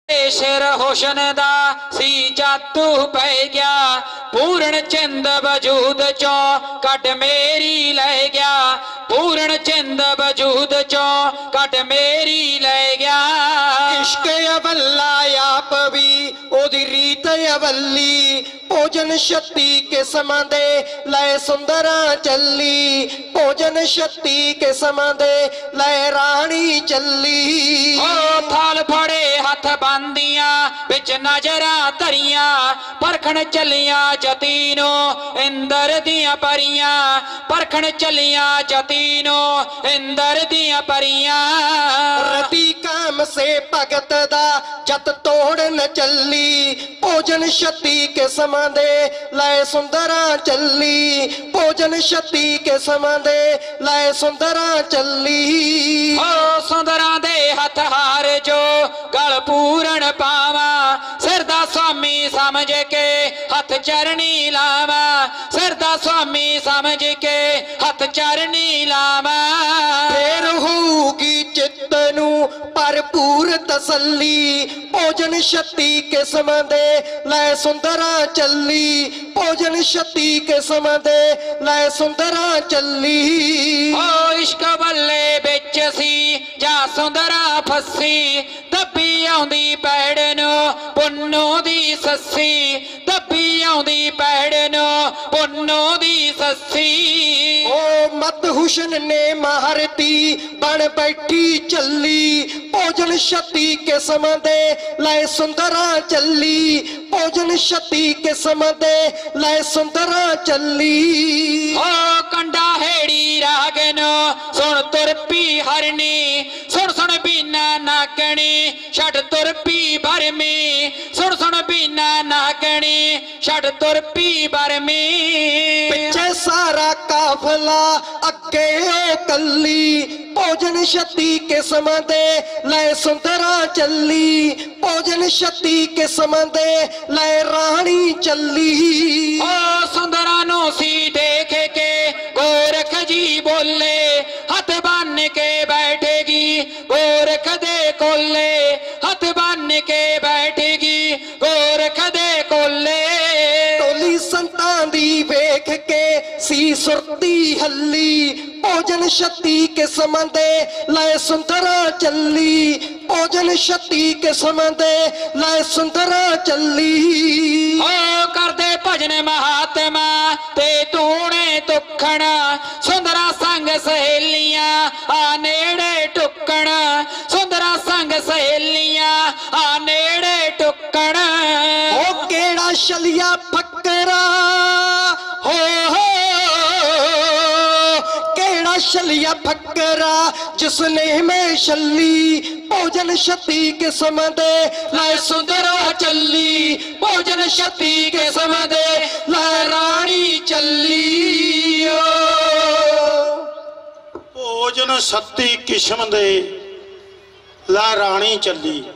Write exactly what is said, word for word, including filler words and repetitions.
शेर होशन दा सी जातू पै गया पूर्ण चिंद वजूद चो कट मेरी लै गया पूर्ण चिंद वजूद चो कट मेरी लै गया। इश्क अवल्ला आप भी ओदी रीत अवल्ली भोजन शक्ति किस्म दे लै सुंदरा चली भोजन शक्ति किस्म दे लै रानी चली। ओ थाल फड़े हथ बांदियां बिच नजरा धरियां परखण चलियां जतीनो इंदर दियां परियां परखण चलियां जतीनो इंदर दियां परियां। रति काम से भगत दा जत तोड़ न चली भोजन शक्ति किस्म दे लै सुंदरा चली भोजन शक्ति किस्म दे लै सुंदरा चली। ओ सुंदरा दे हथ हार जो गल पूरण पावा सिर दा स्वामी समझ के हथ चरनी लावा सिर दा स्वामी समझ के हथ चरनी लावा। फिर होगी चित्त नू भरपूर तसल्ली भोजन शक्ति किस्म दे लै सुंदरा चली भोजन शक्ति किस्म दे लै सुंदरा चली। ओ इश्क बल्ले बिच सी जा सुंदरा फसी दब्बी आउंदी पैड़ नो पुन्नू दी सस्सी दब्बी आउंदी पैड़ नो पुन्नू दी सस्सी। ओ मत हुसन ने महारती बन बैठी चली भोजन शक्ति किस्म दे लै सुंदरा चली भोजन शक्ति किस्म दे लै सुंदरा चली। ओ कंडा हेड़ी रागनो सुन तुर पी हरनी सुन सुन बीना नागणी छड़ तुर पी भरमी सुन सुन बीना नागणी छड़ तुर पी भरमी। पिछे सारा काफला अगे कली भोजन शक्ति किस्म दे लै सुंदरा चली भोजन शक्ति किस्म दे लै रानी चली। ओ सुंदरा नो सी देख के गोरख जी बोले हथ बन के बैठेगी गोरख दे कोले हथ बन के बैठेगी गोरख दे कोले। टोली संतां दी वेख के सी सुरती हल्ली भोजन शक्ति किस्म दे लै सुंदरा चली भोजन शक्ति किस्म दे लै सुंदरा चली। ओ करदे भजन महात्मा ते तूने तुखण सुंदरा संग सहेलियां आ नेड़े टुकण सुंदरा संग सहेलियां आ नेड़े टुकण। ओ केड़ा शलिया फकरा हो हो केड़ा शलिया फकरा जिसने में शली भोजन शक्ति किस्म दे लै सुंदरा चली भोजन शक्ति किस्म दे लै रानी चली। भोजन शक्ति किस्म दे लै रानी चली